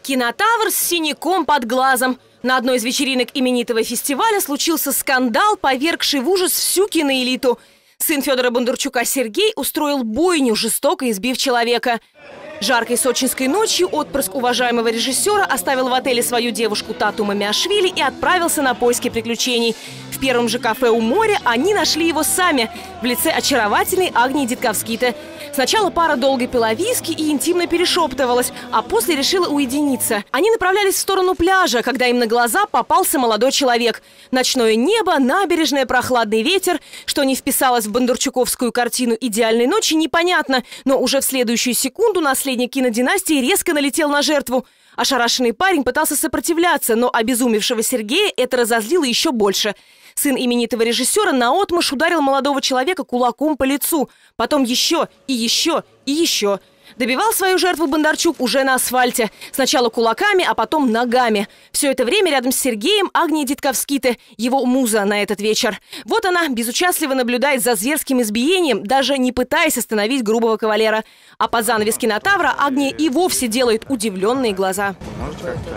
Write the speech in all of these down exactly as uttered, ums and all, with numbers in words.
Кинотавр с синяком под глазом. На одной из вечеринок именитого фестиваля случился скандал, повергший в ужас всю киноэлиту. Сын Федора Бондарчука Сергей устроил бойню, жестоко избив человека. Жаркой сочинской ночью отпрыск уважаемого режиссера оставил в отеле свою девушку Тату Мамиашвили и отправился на поиски приключений. В первом же кафе у моря они нашли его сами в лице очаровательной Агнии Дитковските. Сначала пара долго пила виски и интимно перешептывалась, а после решила уединиться. Они направлялись в сторону пляжа, когда им на глаза попался молодой человек. Ночное небо, набережная, прохладный ветер. Что не вписалось в бондарчуковскую картину «Идеальной ночи» непонятно, но уже в следующую секунду наследник кинодинастии резко налетел на жертву. Ошарашенный парень пытался сопротивляться, но обезумевшего Сергея это разозлило еще больше. Сын именитого режиссера наотмашь ударил молодого человека кулаком по лицу. Потом еще и еще и еще. Добивал свою жертву Бондарчук уже на асфальте. Сначала кулаками, а потом ногами. Все это время рядом с Сергеем Агния Дитковските, его муза на этот вечер. Вот она безучастливо наблюдает за зверским избиением, даже не пытаясь остановить грубого кавалера. А под занавес кинотавра Агния и вовсе делает удивленные глаза. Можете как-то?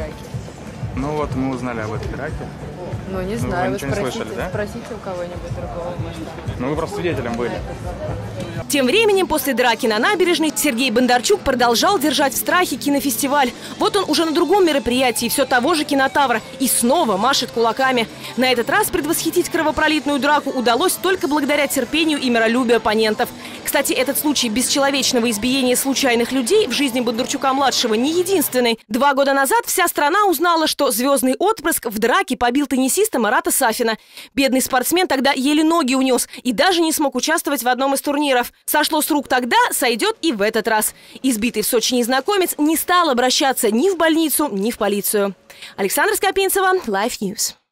Ну вот мы узнали об этой драке. Ну, не Ну, знаю, вы вы ничего не спросите, слышали, да? спросите у кого-нибудь другого, может. Ну вы просто свидетелем были. Тем временем, после драки на набережной, Сергей Бондарчук продолжал держать в страхе кинофестиваль. Вот он уже на другом мероприятии все того же кинотавра и снова машет кулаками. На этот раз предвосхитить кровопролитную драку удалось только благодаря терпению и миролюбию оппонентов. Кстати, этот случай бесчеловечного избиения случайных людей в жизни Бондарчука-младшего не единственный. Два года назад вся страна узнала, что звездный отпрыск в драке побил теннисиста Марата Сафина. Бедный спортсмен тогда еле ноги унес и даже не смог участвовать в одном из турниров. Сошло с рук тогда, сойдет и в этот раз. Избитый в Сочи незнакомец не стал обращаться ни в больницу, ни в полицию. Александра Скопинцева, Life News.